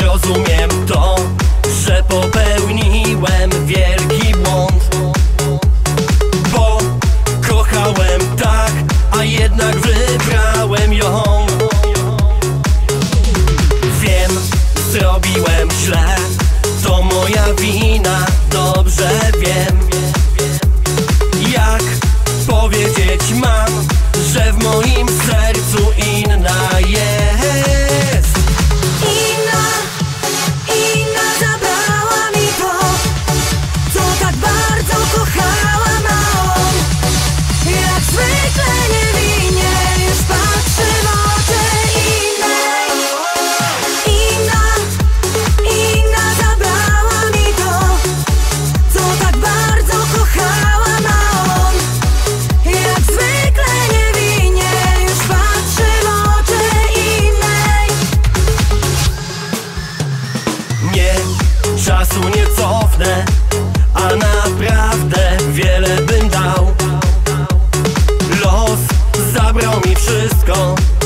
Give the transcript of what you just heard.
Rozumiem to, że popełniłem wielki błąd, bo kochałem tak, a jednak wybrałem ją. Wiem, zrobiłem źle, to moja wina, dobrze wiem. Jak powiedzieć mam, że w moim sercu inna jest. Inna zabrała mi to, co tak bardzo kochałam, a on jak zwykle niewinnie już patrzy w oczy innej. Inna zabrała mi to, co tak bardzo kochałam, a on jak zwykle niewinnie już patrzy w oczy innej. Nie, czasu nie cofnę, a naprawdę wiele bym dał. Los zabrał mi wszystko,